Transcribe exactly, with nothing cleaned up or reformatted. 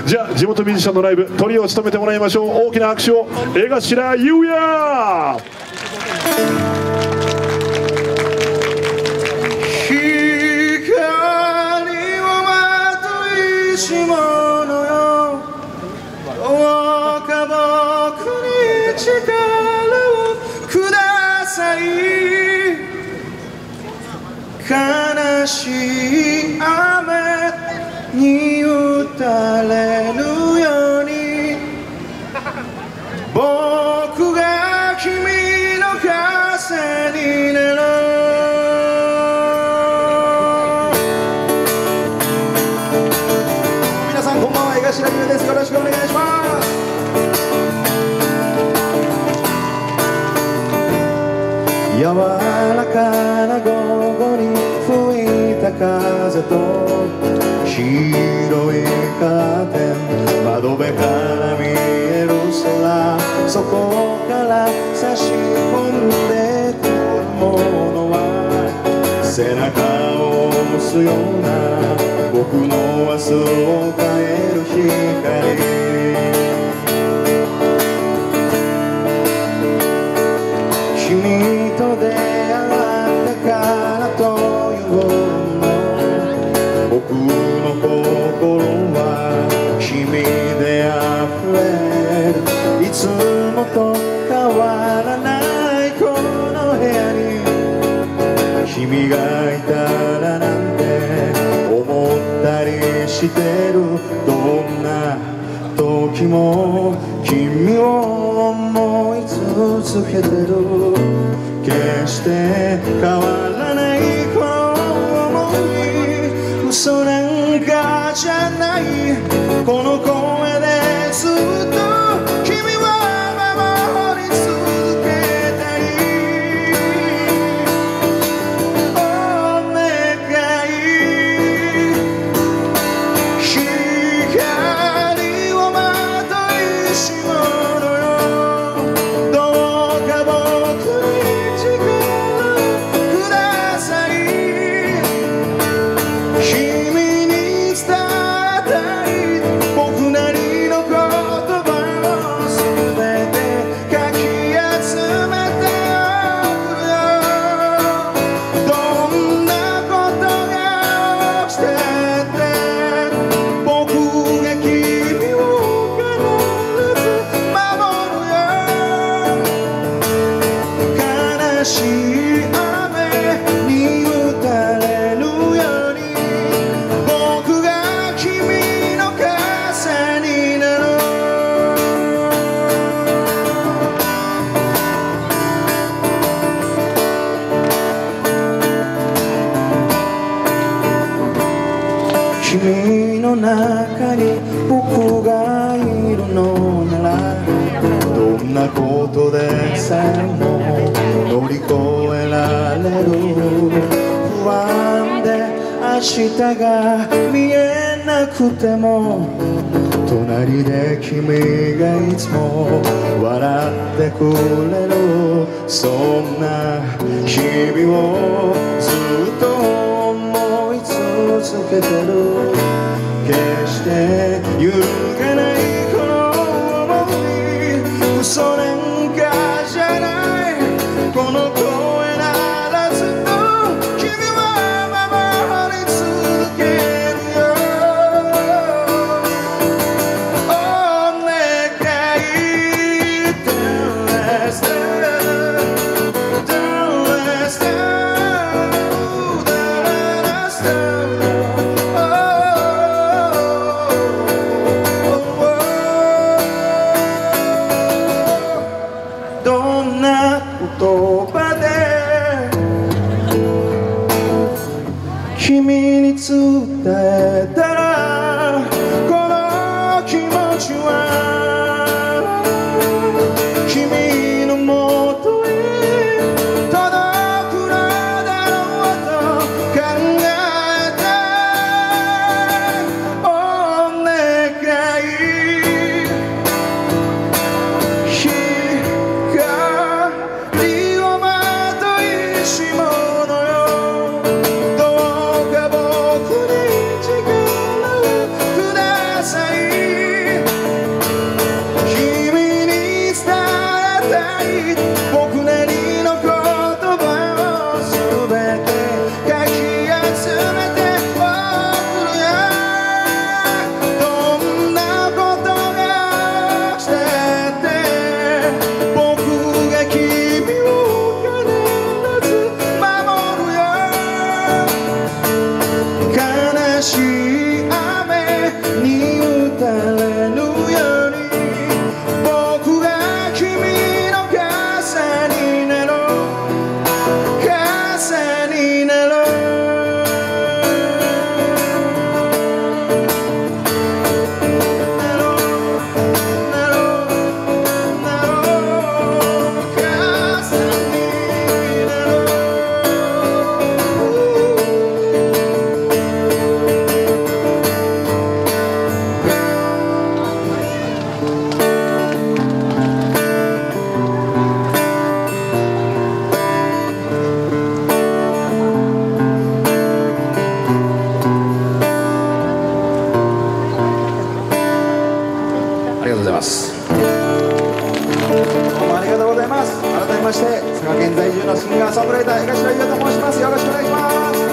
じゃあ地元ミュージシャンのライブトリを務めてもらいましょう。大きな拍手を江頭優也。 悲しい雨に打たれるように僕が君の風になる。皆さんこんばんは、江頭優也です。よろしくお願いします。柔らかな午後に吹いた風と白いカーテン、窓辺から見える空、そこから差し込んでくるものは背中を押すような僕の明日を変える光。君と出会ったからというの僕の心は君で溢れる。いつもと変わらないこの部屋に君がいたらなんて思ったりしてる。どんな時も君を思い続けてる。決して変わらないこの想い、嘘なんかじゃないこの声でずっと君は守り続けたい。お願い、光をまといしものよ。どうか僕に力ください。君に伝えたい僕なりの言葉をすべてかき集めておくよ。どんなことが起きてって僕が君を必ず守るよ。悲しい雨に打たれるように僕が君の風になる。君の中に僕がいるのならどんなことでさえも乗り越えられる。不安で明日が見えなくても隣で君がいつも笑ってくれる。そんな日々をずっと思い続けてる。決して揺るがないこの想い、嘘なんかじゃないこの声ならずっと君は守り続けるよ。お願い、Don't let us down, Don't let us down, Don't let us down. Oh, oh, oh, oh. とうございます。 どうもありがとうございます。改めまして佐賀県在住のシンガーソングライター江頭優也と申します。よろしくお願いします。